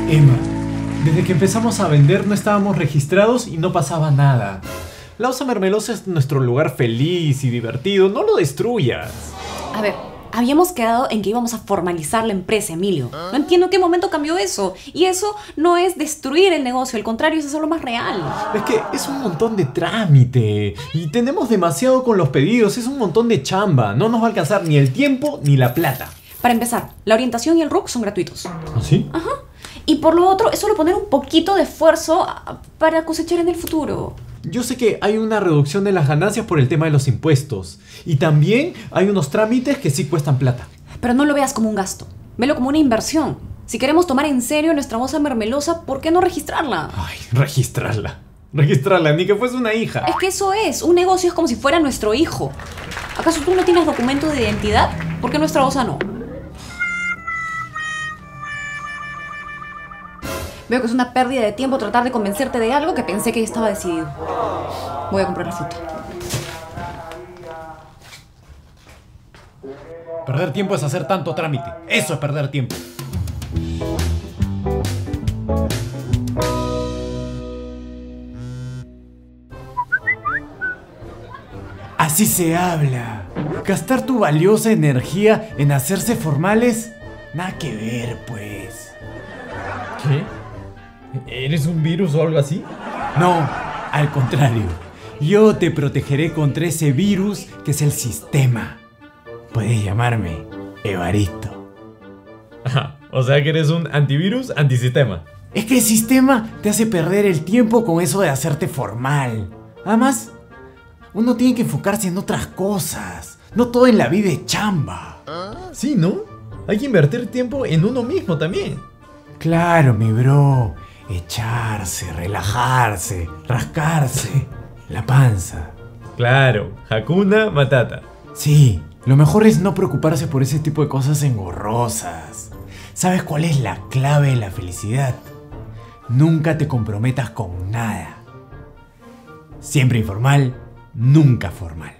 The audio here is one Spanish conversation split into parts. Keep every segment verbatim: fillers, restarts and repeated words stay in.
Emma, desde que empezamos a vender no estábamos registrados y no pasaba nada. La Osa Mermelosa es nuestro lugar feliz y divertido, no lo destruyas. A ver, habíamos quedado en que íbamos a formalizar la empresa, Emilio. No entiendo en qué momento cambió eso. Y eso no es destruir el negocio, al contrario, es hacerlo más real. Es que es un montón de trámite y tenemos demasiado con los pedidos, es un montón de chamba. No nos va a alcanzar ni el tiempo ni la plata. Para empezar, la orientación y el R U C son gratuitos. ¿Ah, sí? Ajá. Y por lo otro, es solo poner un poquito de esfuerzo para cosechar en el futuro. Yo sé que hay una reducción de las ganancias por el tema de los impuestos. Y también hay unos trámites que sí cuestan plata. Pero no lo veas como un gasto. Velo como una inversión. Si queremos tomar en serio nuestra Osa Mermelosa, ¿por qué no registrarla? Ay, registrarla. Registrarla, ni que fuese una hija. Es que eso es. Un negocio es como si fuera nuestro hijo. ¿Acaso tú no tienes documento de identidad? ¿Por qué nuestra Osa no? Veo que es una pérdida de tiempo tratar de convencerte de algo que pensé que ya estaba decidido. Voy a comprar la fruta. Perder tiempo es hacer tanto trámite. Eso es perder tiempo. Así se habla. Gastar tu valiosa energía en hacerse formales, nada que ver, pues. ¿Qué? ¿Eres un virus o algo así? No, al contrario. Yo te protegeré contra ese virus que es el sistema. Puedes llamarme Evaristo. Ajá, o sea que eres un antivirus antisistema. Es que el sistema te hace perder el tiempo con eso de hacerte formal. Además, uno tiene que enfocarse en otras cosas. No todo en la vida es chamba. Sí, ¿no? Hay que invertir tiempo en uno mismo también. Claro, mi bro. Echarse, relajarse, rascarse la panza. Claro, Hakuna Matata. Sí, lo mejor es no preocuparse por ese tipo de cosas engorrosas. ¿Sabes cuál es la clave de la felicidad? Nunca te comprometas con nada. Siempre informal, nunca formal.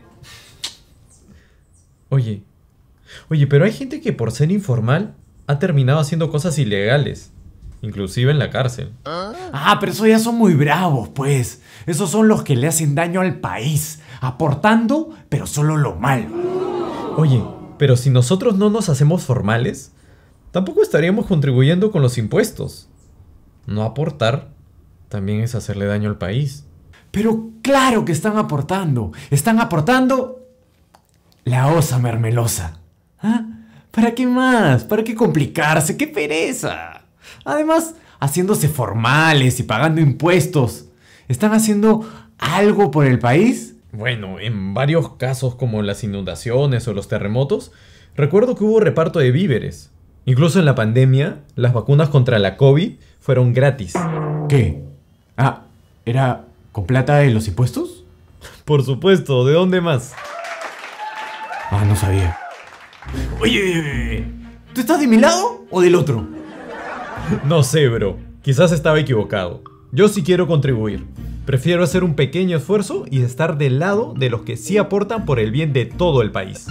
Oye, oye, pero hay gente que por ser informal ha terminado haciendo cosas ilegales. Inclusive en la cárcel. Ah, pero esos ya son muy bravos, pues. Esos son los que le hacen daño al país, aportando, pero solo lo malo. Oye, pero si nosotros no nos hacemos formales, tampoco estaríamos contribuyendo con los impuestos. No aportar también es hacerle daño al país. Pero claro que están aportando. Están aportando la Osa Mermelosa. ¿Ah? ¿Para qué más? ¿Para qué complicarse? ¡Qué pereza! Además, haciéndose formales y pagando impuestos, ¿están haciendo algo por el país? Bueno, en varios casos como las inundaciones o los terremotos, recuerdo que hubo reparto de víveres. Incluso en la pandemia, las vacunas contra la COVID fueron gratis. ¿Qué? Ah, ¿era con plata de los impuestos? Por supuesto, ¿de dónde más? Ah, no sabía. Oye, ¿tú estás de mi lado o del otro? No sé, bro. Quizás estaba equivocado. Yo sí quiero contribuir. Prefiero hacer un pequeño esfuerzo y estar del lado de los que sí aportan por el bien de todo el país.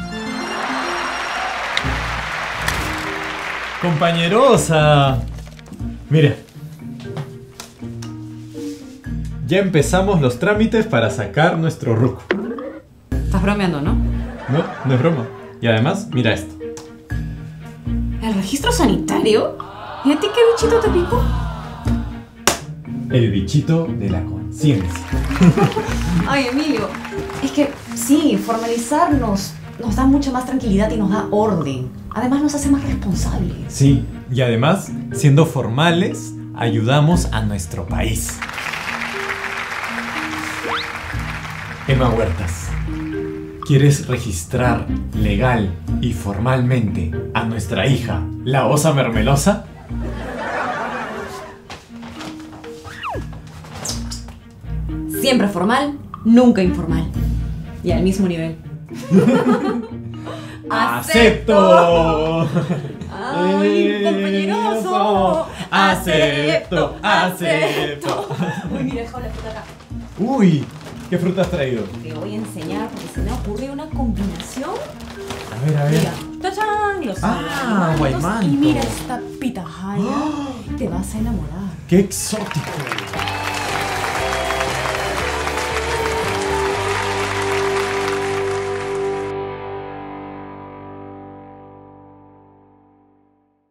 Compañerosa. Mira. Ya empezamos los trámites para sacar nuestro ruco. Estás bromeando, ¿no? No, no es broma. Y además, mira esto. ¿El registro sanitario? ¿Y a ti qué bichito te picó? El bichito de la conciencia. Ay, Emilio, es que sí, formalizarnos nos da mucha más tranquilidad y nos da orden. Además nos hace más responsables. Sí, y además, siendo formales, ayudamos a nuestro país. Emma Huertas, ¿quieres registrar legal y formalmente a nuestra hija, la Osa Mermelosa? Siempre formal, nunca informal. Y al mismo nivel. ¡Acepto! ¡Ay, compañeroso! ¡Acepto! ¡Acepto! Uy, mira, dejo la fruta acá. Uy, ¿qué fruta has traído? Te voy a enseñar porque se me ocurrió una combinación. A ver, a ver. Mira, ¡tachán! los Ah, Guaymantos. Guaymanto. Y mira esta pitahaya. Te vas a enamorar. ¡Qué exótico!